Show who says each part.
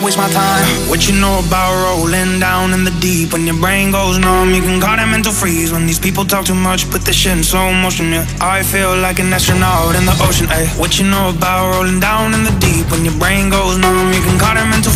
Speaker 1: Waste my time. What you know about rolling down in the deep? When your brain goes numb, you can call it mental freeze. When these people talk too much, put this shit in slow motion, yeah. I feel like an astronaut in the ocean, ayy. What you know about rolling down in the deep? When your brain goes numb, you can call it mental